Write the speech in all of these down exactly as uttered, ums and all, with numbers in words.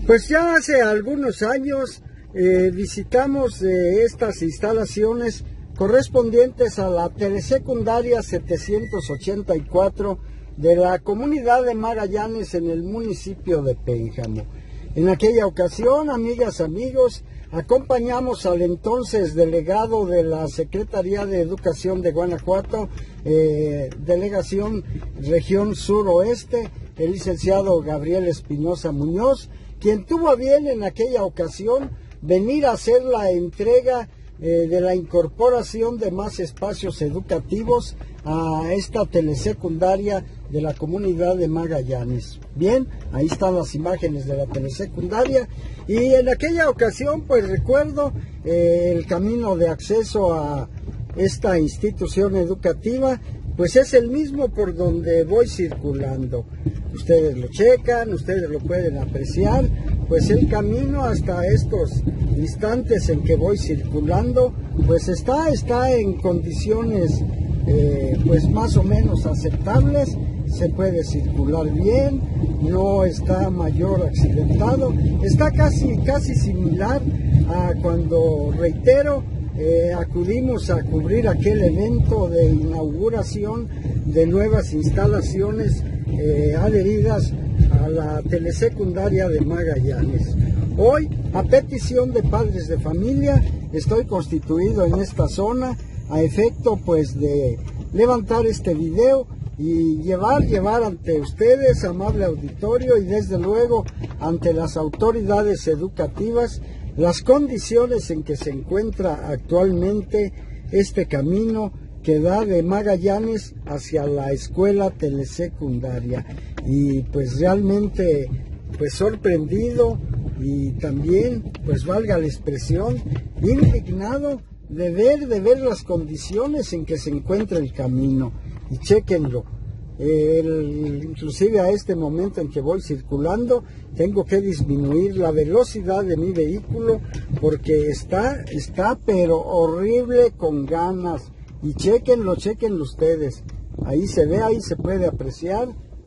Pues ya hace algunos años eh, visitamos eh, estas instalaciones correspondientes a la telesecundaria setecientos ochenta y cuatro de la comunidad de Magallanes en el municipio de Pénjamo. En aquella ocasión, amigas, amigos, acompañamos al entonces delegado de la Secretaría de Educación de Guanajuato, eh, Delegación Región Suroeste, el licenciado Gabriel Espinosa Muñoz, quien tuvo a bien en aquella ocasión venir a hacer la entrega eh, de la incorporación de más espacios educativos a esta telesecundaria de la comunidad de Magallanes. Bien, ahí están las imágenes de la telesecundaria y en aquella ocasión pues recuerdo eh, el camino de acceso a esta institución educativa pues es el mismo por donde voy circulando. Ustedes lo checan, ustedes lo pueden apreciar, pues el camino hasta estos instantes en que voy circulando, pues está, está en condiciones eh, pues más o menos aceptables, se puede circular bien, no está mayor accidentado, está casi, casi similar a cuando, reitero, Eh, acudimos a cubrir aquel evento de inauguración de nuevas instalaciones eh, adheridas a la telesecundaria de Magallanes. Hoy, a petición de padres de familia, estoy constituido en esta zona a efecto pues de levantar este video y llevar, llevar ante ustedes, amable auditorio, y desde luego ante las autoridades educativas, las condiciones en que se encuentra actualmente este camino que da de Magallanes hacia la escuela telesecundaria. Y pues realmente pues sorprendido y también, pues valga la expresión, indignado de ver, de ver las condiciones en que se encuentra el camino. Y chéquenlo. El, inclusive a este momento en que voy circulando tengo que disminuir la velocidad de mi vehículo porque está, está pero horrible con ganas. Y chéquenlo, chéquenlo ustedes. Ahí se ve, ahí se puede apreciar.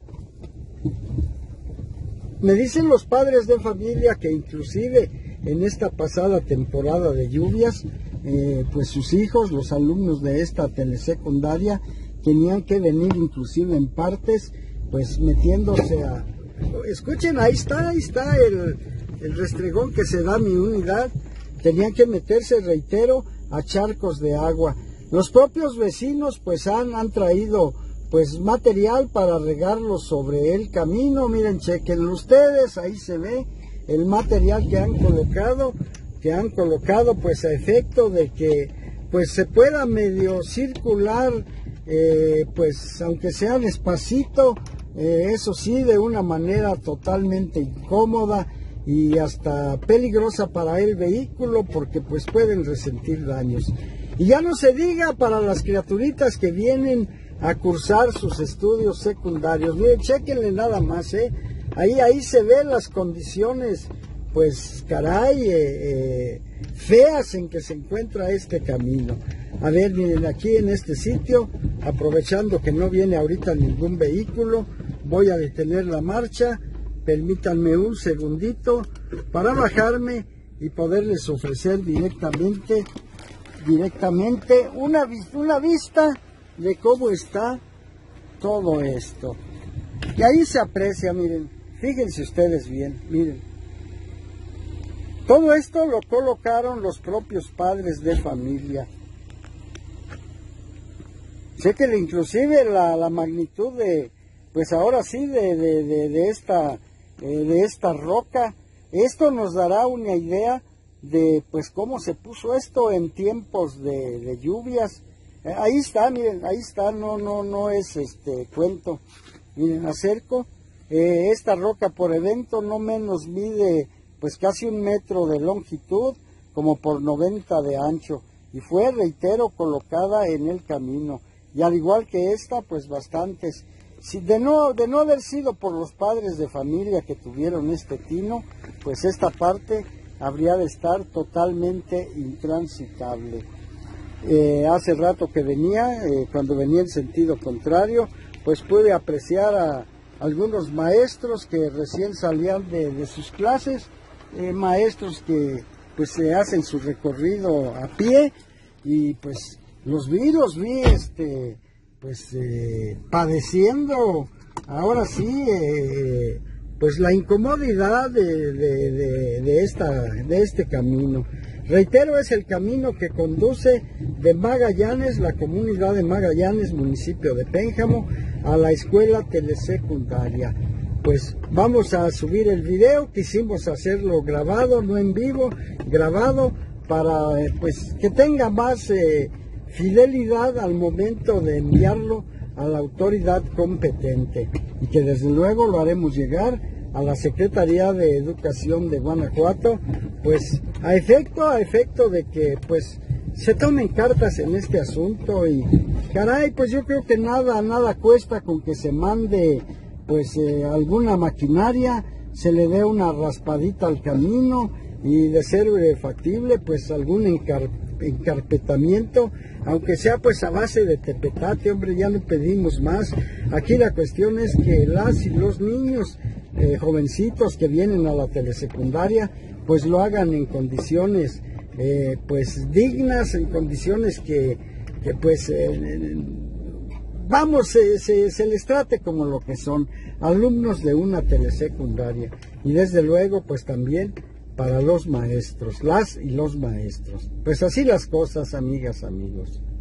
Me dicen los padres de familia que inclusive en esta pasada temporada de lluvias, eh, pues sus hijos, los alumnos de esta telesecundaria, tenían que venir inclusive en partes, pues metiéndose a... Escuchen, ahí está, ahí está el, el restregón que se da a mi unidad. Tenían que meterse, reitero, a charcos de agua. Los propios vecinos pues han, han traído pues material para regarlo sobre el camino. Miren, chequen ustedes, ahí se ve el material que han colocado, que han colocado pues a efecto de que pues se pueda medio circular, Eh, pues aunque sea despacito, eh, eso sí, de una manera totalmente incómoda y hasta peligrosa para el vehículo porque pues pueden resentir daños. Y ya no se diga para las criaturitas que vienen a cursar sus estudios secundarios. Miren, chéquenle nada más, eh. ahí, ahí se ven las condiciones, pues caray, eh, eh, feas en que se encuentra este camino. A ver, miren, aquí en este sitio, aprovechando que no viene ahorita ningún vehículo, voy a detener la marcha. Permítanme un segundito para bajarme y poderles ofrecer directamente, directamente una, una vista de cómo está todo esto. Y ahí se aprecia, miren, fíjense ustedes bien, miren. Todo esto lo colocaron los propios padres de familia. Sé que inclusive la, la magnitud de, pues ahora sí, de, de, de, de, esta, eh, de esta roca, esto nos dará una idea de pues cómo se puso esto en tiempos de, de lluvias. Eh, ahí está, miren, ahí está, no, no, no es este cuento. Miren, acerco, eh, esta roca por evento no menos mide pues casi un metro de longitud, como por noventa de ancho, y fue, reitero, colocada en el camino. Y al igual que esta, pues bastantes. Si de no, de no haber sido por los padres de familia que tuvieron este tino, pues esta parte habría de estar totalmente intransitable. Eh, hace rato que venía, eh, cuando venía en sentido contrario, pues pude apreciar a algunos maestros que recién salían de, de sus clases, eh, maestros que pues se hacen su recorrido a pie, y pues los vi, los vi este, pues eh, padeciendo, ahora sí, eh, pues la incomodidad de, de, de, de, esta, de este camino. Reitero, es el camino que conduce de Magallanes, la comunidad de Magallanes, municipio de Pénjamo, a la escuela telesecundaria. Pues vamos a subir el video, quisimos hacerlo grabado, no en vivo, grabado, para eh, pues que tenga más eh, fidelidad al momento de enviarlo a la autoridad competente, y que desde luego lo haremos llegar a la Secretaría de Educación de Guanajuato, pues a efecto, a efecto de que pues se tomen cartas en este asunto. Y caray, pues yo creo que nada, nada cuesta con que se mande pues eh, alguna maquinaria, se le dé una raspadita al camino, y de ser eh, factible pues algún encar encarpetamiento, aunque sea pues a base de tepetate. Hombre, ya no pedimos más. Aquí la cuestión es que las y los niños eh, jovencitos que vienen a la telesecundaria pues lo hagan en condiciones eh, pues dignas, en condiciones que, que pues eh, vamos, se, se, se les trate como lo que son, alumnos de una telesecundaria. Y desde luego pues también para los maestros, las y los maestros. Pues así las cosas, amigas, amigos.